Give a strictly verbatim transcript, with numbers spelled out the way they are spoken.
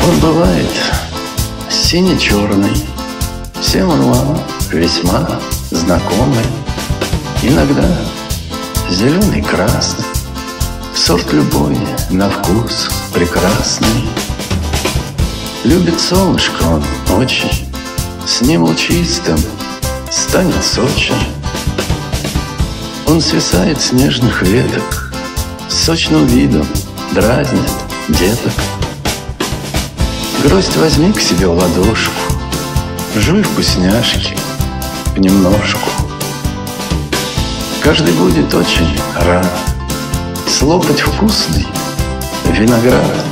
Он бывает сине-черный, всем он вам весьма знакомый. Иногда зеленый-красный, сорт любой на вкус прекрасный. Любит солнышко он очень, с ним лучистым станет Сочи. Он свисает с нежных веток, с сочным видом дразнит деток. Гроздь возьми к себе в ладошку, жуй вкусняшки понемножку. Каждый будет очень рад слопать вкусный виноград.